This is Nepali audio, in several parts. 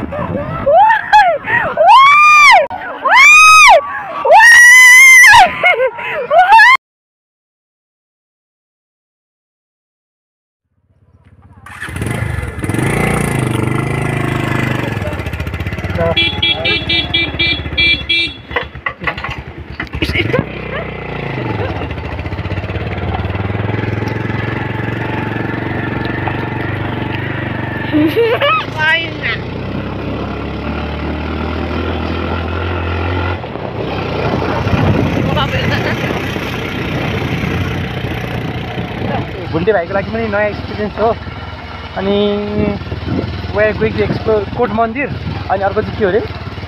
भुन्टे भाइको लागि पनि नयाँ एक्सपिरियन्स हो। अनि we going to explore Kot मन्दिर। अनि अर्को चाहिँ के हो अरे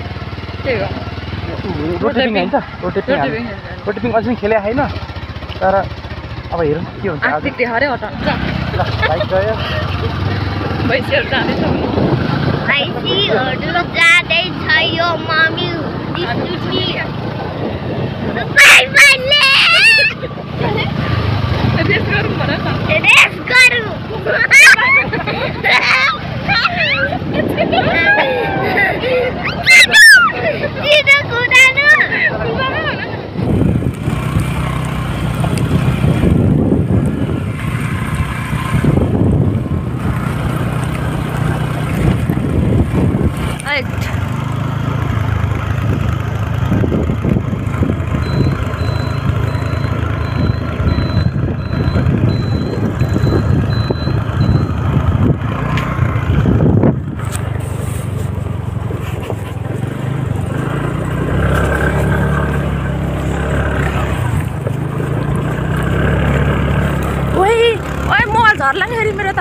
रोटेपिङ होइन त रोटेपिङ अझै खेले छैन तर अब हेरौँ के हुन्छ। ल बाइक गयो भैँसीहरू जाँदैछ यो मम्मी रेस गरौँ भन न रेस गरौँ झर्ला नि फेरि मेरो त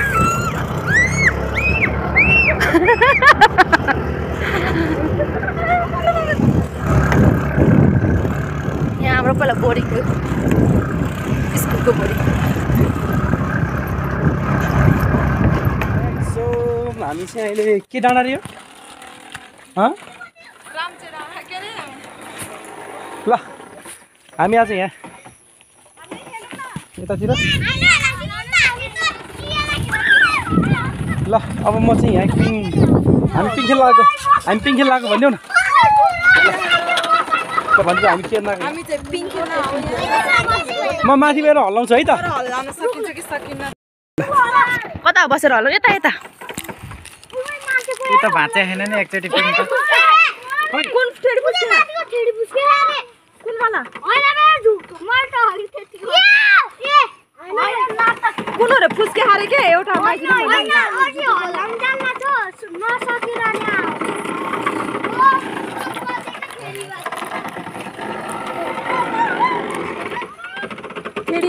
यहाँ हाम्रो पहिला बोर्डिङको स्कुलको बोर्डिङ। सो हामी चाहिँ अहिले के डाँडा रे ल हामी आज यहाँ यतातिर ल अब म चाहिँ यहाँ हामी पिङ खेल लगाएको भनिदेऊ न भन्छ हामी के म माथि गएर हल्लाउँछु है त कता बसेर हल्लाउ यता यता यता भाँचे छैन नि एकचोटि पिङ त कुन ठेडी पुस्के कुन वाला कुन रे फुस्के हारे के एउटा माइकी फेरि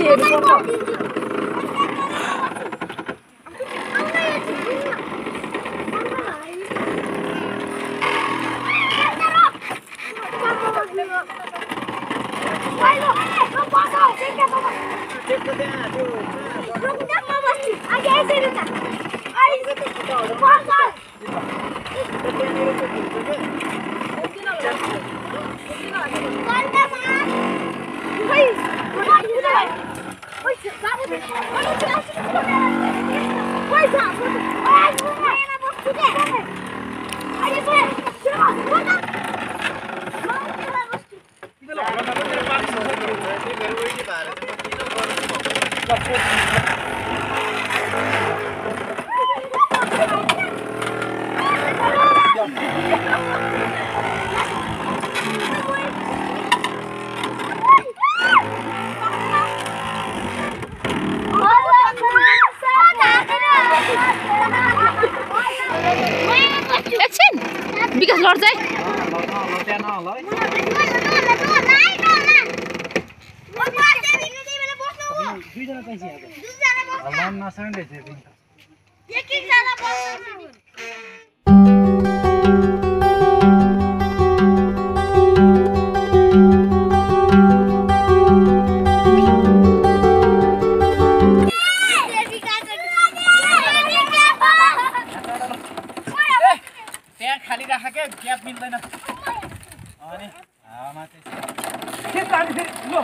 विकास लड्छ है खाली राख के ग्याप मिल्दैन अनि हावामा चाहिँ के तान्नु फेरि ल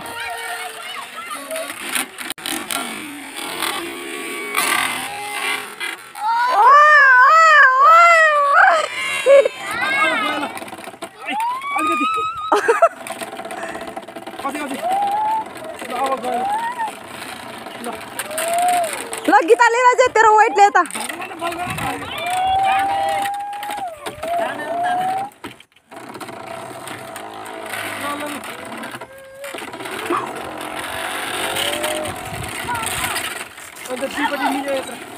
अझै तेरो वेटले यता अन्त दुईपट्टि मिल्यो यत्र